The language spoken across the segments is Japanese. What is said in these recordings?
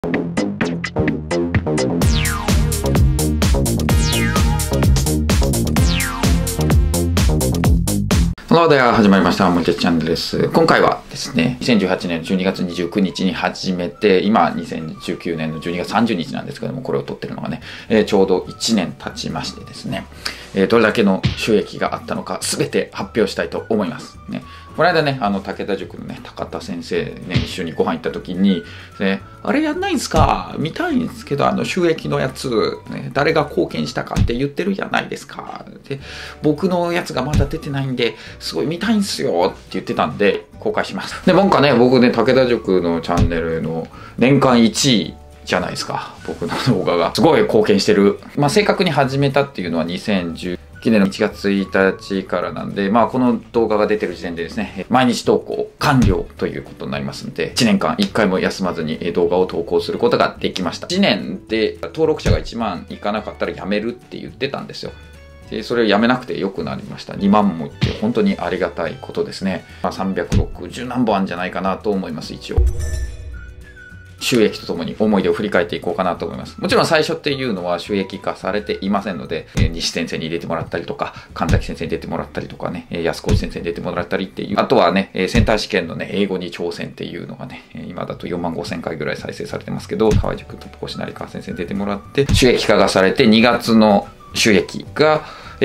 この話題は始まりました。森哲チャンネルです。今回はですね、2018年12月29日に始めて、今2019年の12月30日なんですけども、これを撮ってるのがね、ちょうど1年経ちましてですね、どれだけの収益があったのか全て発表したいと思います。ね、この間ね、武田塾のね、高田先生ね、一緒にご飯行った時に、ね、あれやんないんすか？見たいんですけど、収益のやつ、ね、誰が貢献したかって言ってるじゃないですか。で、僕のやつがまだ出てないんで、すごい見たいんすよって言ってたんで、公開します。で、なんかね、僕ね、武田塾のチャンネルの年間1位じゃないですか。僕の動画が。すごい貢献してる。正確に始めたっていうのは2010年の1月1日からなんで、この動画が出てる時点でですね、毎日投稿完了ということになりますので、1年間1回も休まずに動画を投稿することができました。1年で登録者が1万いかなかったらやめるって言ってたんですよ。でそれをやめなくてよくなりました。2万もいって本当にありがたいことですね。360何本あるんじゃないかなと思います、一応。収益とともに思い出を振り返っていこうかなと思います。もちろん最初っていうのは収益化されていませんので、西先生に入れてもらったりとか、神崎先生に出てもらったりとかね、安河内先生に出てもらったりっていう。あとはね、センター試験のね、英語に挑戦っていうのがね、今だと4万5千回ぐらい再生されてますけど、河合塾トップ講師成川先生に出てもらって、収益化がされて2月の収益が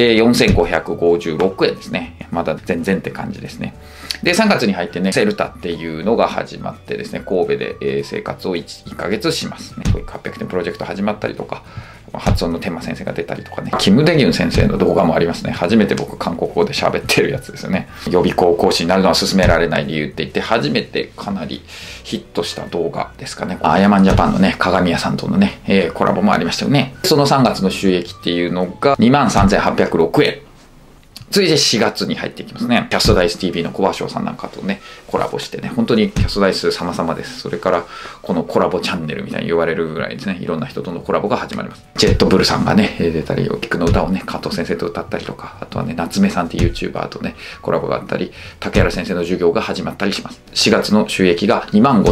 4556円ですね。まだ全然って感じですね。で、3月に入ってね、セルタっていうのが始まってですね、神戸で生活を 1ヶ月しますね。教育800点プロジェクト始まったりとか、発音の天馬先生が出たりとかね、キム・デギュン先生の動画もありますね。初めて僕、韓国語で喋ってるやつですよね。予備校講師になるのは勧められない理由って言って、初めてかなりヒットした動画ですかね。アヤマンジャパンのね、鏡屋さんとのね、コラボもありましたよね。その3月の収益っていうのが23,806円。続いて4月に入っていきますね。キャストダイス TV の小橋さんなんかとね、コラボしてね、本当にキャストダイス様々です。それから、このコラボチャンネルみたいに言われるぐらいですね、いろんな人とのコラボが始まります。ジェットブルさんがね、出たり、菊の歌をね、加藤先生と歌ったりとか、あとはね、夏目さんって YouTuber とね、コラボがあったり、竹原先生の授業が始まったりします。4月の収益が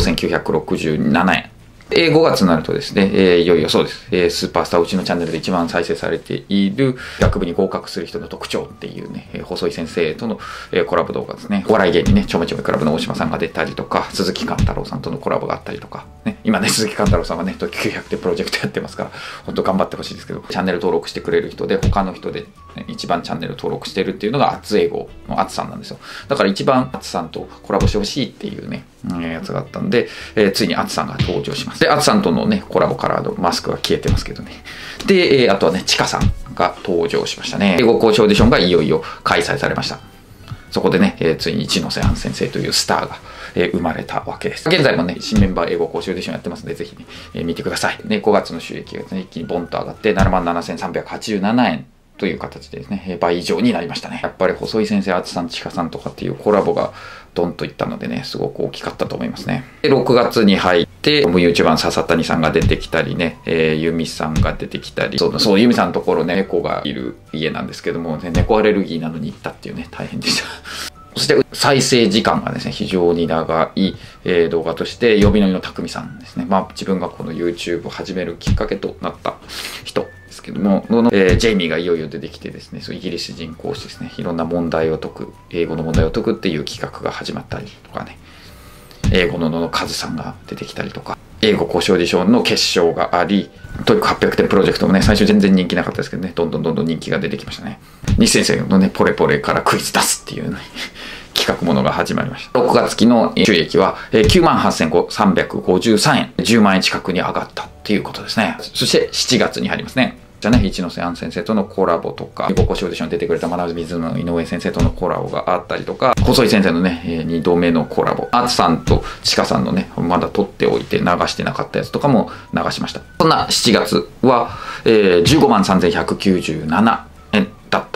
25,967円。5月になるとですね、いよいよそうです。スーパースターうちのチャンネルで一番再生されている学部に合格する人の特徴っていうね、細井先生とのコラボ動画ですね。お笑い芸人ね、ちょめちょめクラブの大島さんが出たりとか、鈴木貫太郎さんとのコラボがあったりとか、ね、今ね、鈴木貫太郎さんはね、時900点プロジェクトやってますから、本当頑張ってほしいですけど、チャンネル登録してくれる人で、他の人で、ね、一番チャンネル登録してるっていうのが、アツ英語のアツさんなんですよ。だから一番アツさんとコラボしてほしいっていうね、やつがあったんで、ついにアツさんが登場します。で、アツさんとのね、コラボからマスクが消えてますけどね。で、あとはね、チカさんが登場しましたね。英語講師オーディションがいよいよ開催されました。そこでね、ついに一ノ瀬杏先生というスターが、生まれたわけです。現在もね、新メンバー英語講師オーディションやってますので、ぜひね、見てください。ね、5月の収益がね、一気にボンと上がって、77,387円。という形でですね、倍以上になりましたね。やっぱり細井先生、厚さん、ちかさんとかっていうコラボがドンといったのでね、すごく大きかったと思いますね。で、6月に入って、YouTuber の笹谷さんが出てきたりね、ユミさんが出てきたり、そう、ユミさんのところね、猫がいる家なんですけども、ね、猫アレルギーなのに行ったっていうね、大変でした。そして再生時間がですね、非常に長い、動画として、呼びのりのたくみさんですね。自分がこの YouTube を始めるきっかけとなった人ですけども、ジェイミーがいよいよ出てきてですね、イギリス人講師ですね、いろんな問題を解く、英語の問題を解くっていう企画が始まったりとかね、英語の野々和さんが出てきたりとか、英語講師オーディションの決勝があり、トイック800点プロジェクトもね、最初全然人気なかったですけどね、どんどん人気が出てきましたね。西先生のね、ポレポレからクイズ出すっていうね、企画ものが始まりました。6月期の収益は 98,353 円、10万円近くに上がったっていうことですね。そして7月に入りますね。じゃあね、一ノ瀬杏先生とのコラボとか、英語講師オーディションに出てくれた学びズムの井上先生とのコラボがあったりとか、細井先生のね、2度目のコラボ、アツさんとチカさんのね、まだ撮っておいて流してなかったやつとかも流しました。そんな7月は、153,197円だった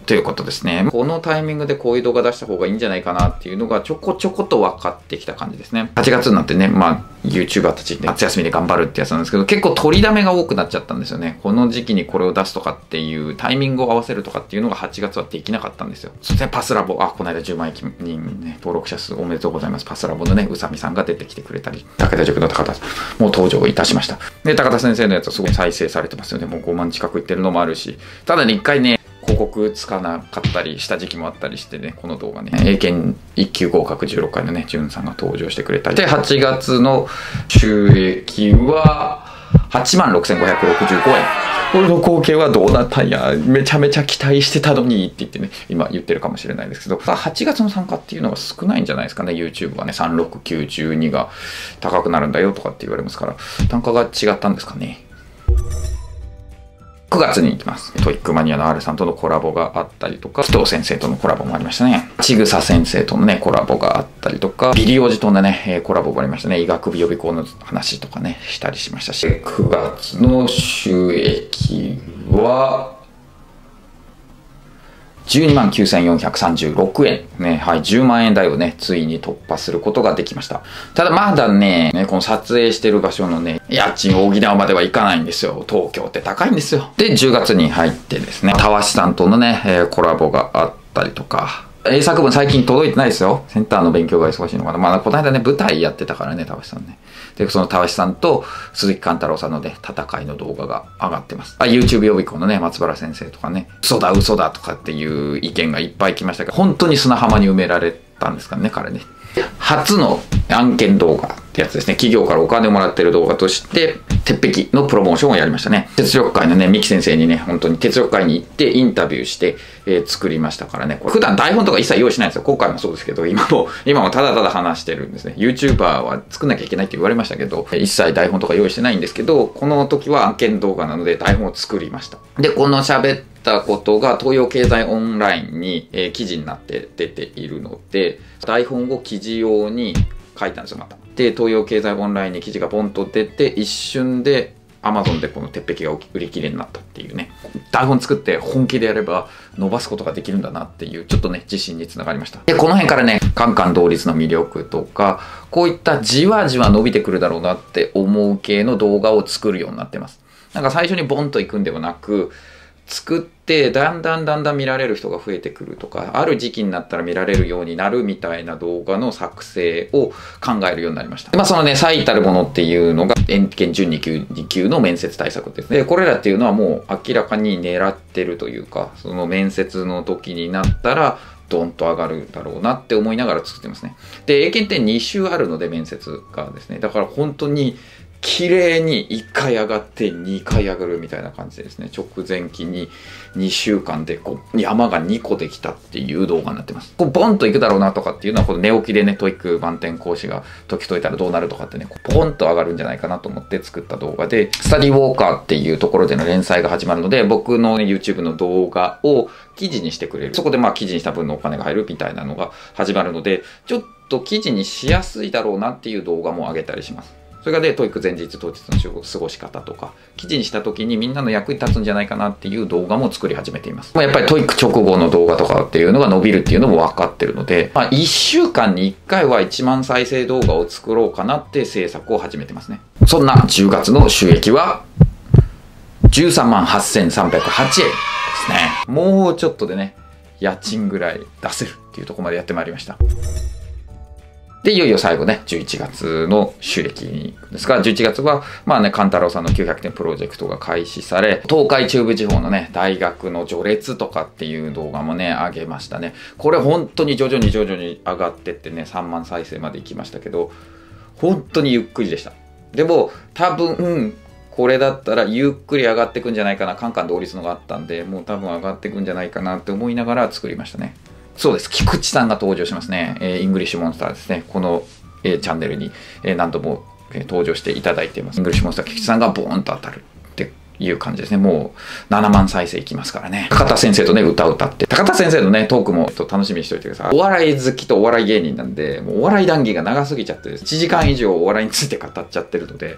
ということですね。このタイミングでこういう動画出した方がいいんじゃないかなっていうのがちょこちょこと分かってきた感じですね。8月になってね、YouTuber たち夏休みで頑張るってやつなんですけど、結構取りだめが多くなっちゃったんですよね。この時期にこれを出すとかっていうタイミングを合わせるとかっていうのが8月はできなかったんですよ。そしてパスラボ、この間10万人ね、登録者数おめでとうございます。パスラボのね、うさみさんが出てきてくれたり、武田塾の高田さんも登場いたしました。で、高田先生のやつはすごい再生されてますよね。もう5万近くいってるのもあるし、ただね、一回ね、広告つかなかったりした時期もあったりしてね、この動画ね、英検1級合格16回のね、じゅんさんが登場してくれたり。で、8月の収益は、86,565円。これの合計はどうなったんや、めちゃめちゃ期待してたのにって言ってね、今言ってるかもしれないですけど、8月の参加っていうのが少ないんじゃないですかね。YouTube はね、36912が高くなるんだよとかって言われますから、単価が違ったんですかね。9月に行きます。トイックマニアの R さんとのコラボがあったりとか、紀藤先生とのコラボもありましたね。ちぐさ先生とのね、コラボがあったりとか、ビリオジとのね、コラボもありましたね。医学部予備校の話とかね、したりしましたし、9月の収益は、129,436円。ね、はい、10万円台をね、ついに突破することができました。ただまだね、この撮影してる場所のね、家賃を補うまではいかないんですよ。東京って高いんですよ。で、10月に入ってですね、たわしさんとのね、コラボがあったりとか、英作文最近届いてないですよ。センターの勉強が忙しいのかな。この間ね、舞台やってたからね、たわしさんね。で、そのたわしさんと鈴木貫太郎さんのね、戦いの動画が上がってます。YouTube 予備校のね、松原先生とかね、嘘だ嘘だとかっていう意見がいっぱい来ましたけど、本当に砂浜に埋められたんですかね、彼ね。初の案件動画ってやつですね。企業からお金をもらってる動画として、鉄壁のプロモーションをやりましたね。鉄力会のね、三木先生にね、本当に鉄力会に行ってインタビューして、作りましたからね。これ普段台本とか一切用意しないんですよ。今回もそうですけど、今もただただ話してるんですね。YouTuber は作んなきゃいけないって言われましたけど、一切台本とか用意してないんですけど、この時は案件動画なので台本を作りました。で、この喋ったことが東洋経済オンラインに、記事になって出ているので、台本を記事用に書いたんですよ、また。で、東洋経済オンラインに記事がボンと出て、一瞬で Amazon でこの鉄壁が売り切れになったっていうね。台本作って本気でやれば伸ばすことができるんだなっていう、ちょっとね、自信につながりました。で、この辺からね、カンカン同率の魅力とか、こういったじわじわ伸びてくるだろうなって思う系の動画を作るようになってます。なんか最初にボンと行くんではなく、作ってだんだん見られる人が増えてくるとか、ある時期になったら見られるようになるみたいな動画の作成を考えるようになりました。そのね、最たるものっていうのが、英検準2級の面接対策です。で、これらっていうのはもう明らかに狙ってるというか、その面接の時になったら、ドンと上がるだろうなって思いながら作ってますね。で、英検って2週あるので、面接がですね。だから本当に、綺麗に1回上がって2回上がるみたいな感じですね。直前期に2週間でこう山が2個できたっていう動画になってます。こうボンといくだろうなとかっていうのはこの寝起きでね、トイック満点講師が解き解いたらどうなるとかってね、ポンと上がるんじゃないかなと思って作った動画で、スタディウォーカーっていうところでの連載が始まるので、僕の、ね、YouTube の動画を記事にしてくれる。そこで記事にした分のお金が入るみたいなのが始まるので、ちょっと記事にしやすいだろうなっていう動画も上げたりします。それがで、トイック前日当日の過ごし方とか、記事にした時にみんなの役に立つんじゃないかなっていう動画も作り始めています。やっぱりトイック直後の動画とかっていうのが伸びるっていうのも分かってるので、1週間に1回は1万再生動画を作ろうかなって制作を始めてますね。そんな10月の収益は、138,308円ですね。もうちょっとでね、家賃ぐらい出せるっていうところまでやってまいりました。で、いよいよ最後ね、11月の収益に行くんですが、11月は、勘太郎さんの900点プロジェクトが開始され、東海中部地方のね、大学の序列とかっていう動画もね、上げましたね。これ本当に徐々に上がってってね、3万再生まで行きましたけど、本当にゆっくりでした。でも、多分、これだったらゆっくり上がっていくんじゃないかな、カンカン同率のがあったんで、もう多分上がっていくんじゃないかなって思いながら作りましたね。そうです。菊池さんが登場しますね。イングリッシュモンスターですね。この、チャンネルに、何度も、登場していただいています。イングリッシュモンスター菊池さんがボーンと当たるっていう感じですね。もう7万再生いきますからね。高田先生とね、歌って。高田先生のね、トークも楽しみにしておいてください。お笑い好きとお笑い芸人なんで、もうお笑い談義が長すぎちゃって、1時間以上お笑いについて語っちゃってるので、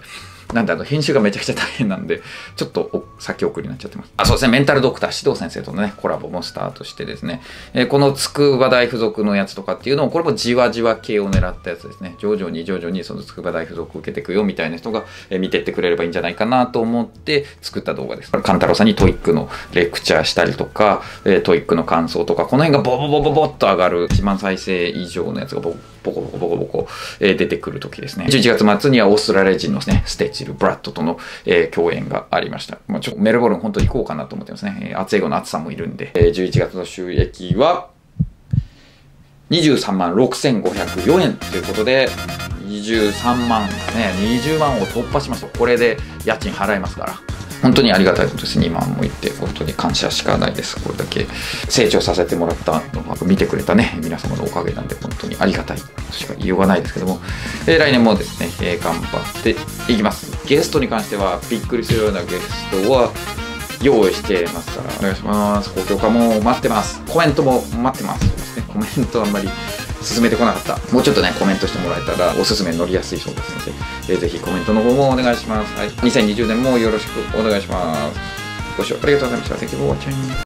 なんで編集がめちゃくちゃ大変なんで、ちょっと先送りになっちゃってます。そうですね、メンタルドクター指導先生とのね、コラボもスタートしてですね、この筑波大附属のやつとかっていうのを、これもじわじわ系を狙ったやつですね。徐々にその筑波大附属を受けていくよみたいな人が見てってくれればいいんじゃないかなと思って作った動画です。勘太郎さんにトイックのレクチャーしたりとか、トイックの感想とか、この辺がボボっと上がる1万再生以上のやつがボコ出てくる時ですね。11月末にはオーストラリア人のね、ステッチル・ブラッドとの、共演がありました。ちょっとメルボルン本当に行こうかなと思ってますね。暑い後の暑さもいるんで、11月の収益は23万6504円ということで、23万ね、20万を突破しました。これで家賃払えますから。本当にありがたいことです。2万もいって、本当に感謝しかないです。これだけ成長させてもらったのが、見てくれたね、皆様のおかげなんで、本当にありがたいとしか言いようがないですけども、来年もですね、頑張っていきます。ゲストに関しては、びっくりするようなゲストは用意してますから、お願いします。高評価も待ってます。コメントも待ってます。そうですね、コメントあんまり進めてこなかった。もうちょっとね、コメントしてもらえたらおすすめ乗りやすいそうですので、ぜひコメントの方もお願いします。はい。2020年もよろしくお願いします。ご視聴ありがとうございました。Thank you for watching.